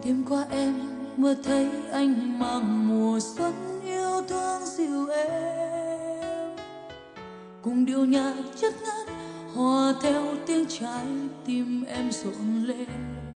Đêm qua em mơ thấy anh mang mùa xuân yêu thương dịu êm, cùng điệu nhạc chất ngất hòa theo tiếng trái tim em rộn lên.